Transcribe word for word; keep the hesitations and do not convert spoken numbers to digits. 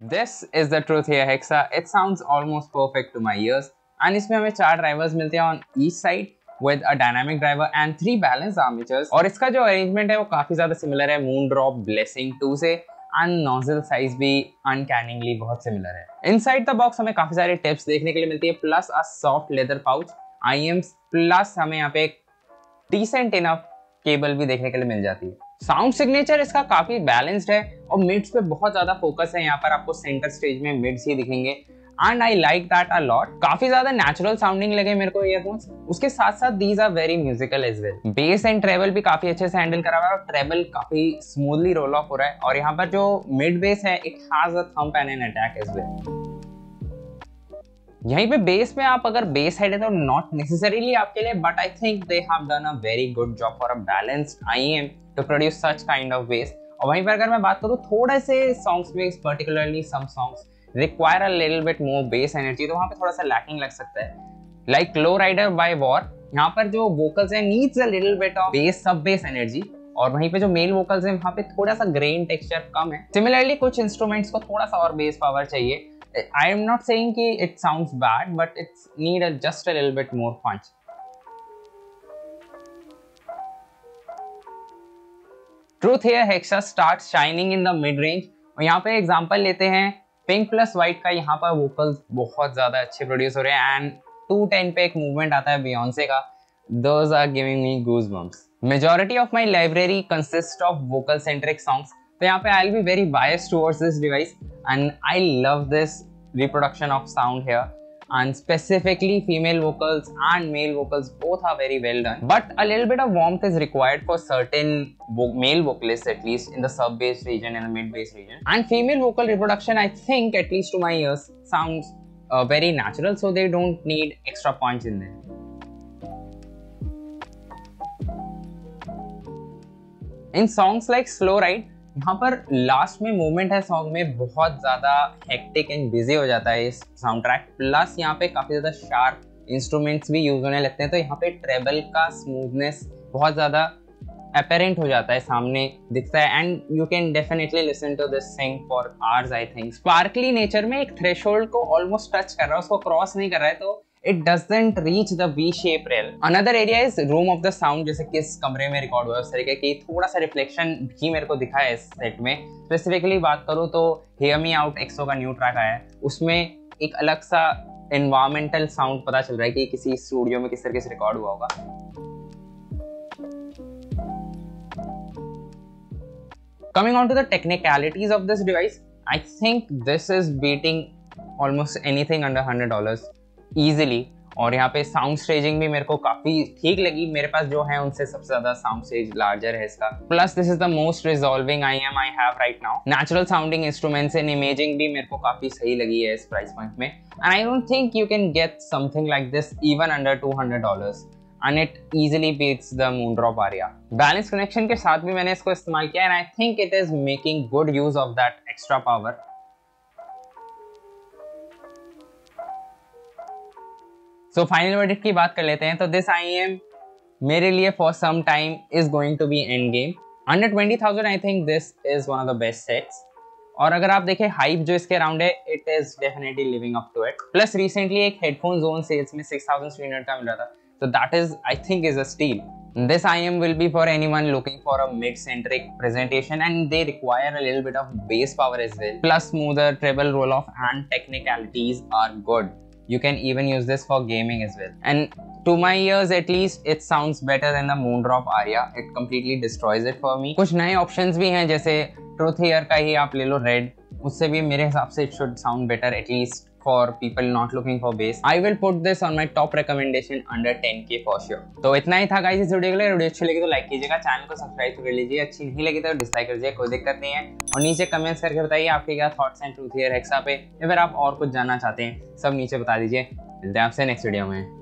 This is the truth here Hexa. It sounds almost perfect to my ears. And इसमें हमें चार drivers मिलते हैं on each side with a dynamic driver and three balanced armatures. और इसका जो arrangement है वो काफी ज्यादा सिमिलर है Moondrop Blessing टू से and nozzle size भी uncannily बहुत सिमिलर है. Inside the box हमें काफी सारे टिप्स देखने के लिए मिलती है plus a soft leather pouch IEMs plus हमें यहाँ पे एक डिसेंट इनफ केबल भी देखने के लिए मिल जाती है. साउंड सिग्नेचर इसका काफी बैलेंस्ड है और मिड्स पे बहुत ज्यादा फोकस है. यहाँ पर आपको सेंटर स्टेज में मिड्स ही दिखेंगे and I like that a lot. काफी ज्यादा नेचुरल साउंडिंग लगे मेरे को ईयरफोन्स. उसके साथ साथ these are very musical as well. Bass and treble भी काफी अच्छे से हैंडल करा हुआ है और ट्रेबल काफी स्मूथली रोल ऑफ हो रहा है. और यहाँ पर जो मिड बेस है it has a thump and an attack as well. यहीं पे बेस में आप अगर बेस हेड है तो नॉट नेसेसरीली आपके लिए, but I think they have done a very good job for a balanced IEM to produce such kind of bass. और वहीं पर अगर मैं बात करूँ थोड़े से सॉन्ग्स में, particularly some songs require a little bit more bass energy, तो वहाँ पे थोड़ा सा लैकिंग लग सकता है. Like Low Rider by War, यहाँ पर जो वोकल्स है needs a little bit of bass sub bass energy. और वहीं पे जो मेल वोकल्स है वहाँ पे थोड़ा सा ग्रेन टेक्सचर कम है. सिमिलरली कुछ इंस्ट्रूमेंट्स को थोड़ा सा और बेस पावर चाहिए. I am not saying कि it sounds bad, but it's need a, just a little bit more punch. Truth here Hexa starts shining in the mid range. और यहाँ पे एग्जांपल लेते हैं पिंक प्लस व्हाइट का. यहाँ पर वोकल्स बहुत ज्यादा अच्छे प्रोड्यूस हो रहे हैं एंड टू टेन पे एक मूवमेंट आता है बियॉन्से का. Those are giving me goosebumps. Majority of my library consists of vocal centric songs. तो यहाँ पे I'll be very biased towards this device and I love this reproduction of sound here, and specifically female vocals and male vocals both are very well done, but a little bit of warmth is required for certain vo male vocalists, at least in the sub bass region and the mid bass region. And female vocal reproduction, I think at least to my ears, sounds uh, very natural, so they don't need extra punch in there. In songs like Slow Ride, यहाँ पर last में movement है song में बहुत ज्यादा hectic and busy हो जाता है इस साउंड ट्रैक. प्लस यहाँ पे काफी ज्यादा शार्प इंस्ट्रूमेंट्स भी यूज होने लगते हैं, तो यहाँ पे ट्रेबल का स्मूथनेस बहुत ज्यादा अपेरेंट हो जाता है, सामने दिखता है. And you can definitely listen to this thing for hours I think. Sparkly nature में एक थ्रेशोल्ड को ऑलमोस्ट टच कर रहा है, उसको क्रॉस नहीं कर रहा है, तो it doesn't reach the V-shape rail. Another area is room of the sound, जैसे किस कमरे में रिकॉर्ड हुआ है उस तरीके की थोड़ा सा रिफ्लेक्शन भी मेरे को दिखा है इस सेट में. स्पेसिफिकली बात करूँ तो Hear Me Out एक्सो का न्यू ट्रैक आया है, उसमें एक अलग सा एनवायरमेंटल साउंड पता चल रहा है कि किसी स्टूडियो में किस तरीके से रिकॉर्ड हुआ होगा. Coming on to the technicalities of this device, I think this is beating almost anything under one hundred dollars. Easily. और यहाँ पे साउंड स्टेजिंग भी मेरे को काफी ठीक लगी. मेरे पास जो है उनसे सबसे ज्यादा साउंड स्टेज लार्जर है इसका. Plus this is the most resolving IEM I have right now. Natural sounding instruments and imaging भी मेरे को काफी सही लगी है इस प्राइस पॉइंट में. And I don't think you can get something like this even under two hundred dollars and it easily beats the Moondrop Aria. Balance connection के साथ भी मैंने इसको इस्तेमाल किया and I think it is making good use of that extra power. So final verdict की बात कर लेते हैं. तो दिस आई एम मेरे लिए for some time is going to be end game. Under twenty thousand I think this is one of the best sets. और अगर आप देखें हाइप जो इसके अराउंड है it is definitely living up to it. Plus recently एक headphone zone sales में six thousand three hundred का मिल रहा था, तो that is I think is a steal. This I M will be for anyone looking for a mid-centric presentation and they require a little bit of bass power as well. Plus smoother treble roll-off and technicalities are good. You can even use this for gaming as well. And to my ears at least, it sounds better than the Moondrop Aria. It completely destroys it for me. कुछ नए options भी हैं, जैसे Truth Here का ही आप ले लो Red. उससे भी मेरे हिसाब से it should sound better at least for people not looking for bass. I will put this on my top recommendation under ten K for sure. तो इतना ही था गाइस इस वीडियो के लिए. वीडियो अच्छी लगी तो लाइक कीजिएगा, चैनल को सब्सक्राइब कर लीजिए, अच्छी नहीं लगी तो डिसलाइक कर दीजिए, कोई दिक्कत नहीं है. और नीचे कमेंट्स करके बताइए आपके क्या थॉट्स हैं Truth Here Hexa पे, या फिर आप और कुछ जानना चाहते हैं, सब नीचे बता दीजिए. मिलते हैं आपसे नेक्स्ट वीडियो में.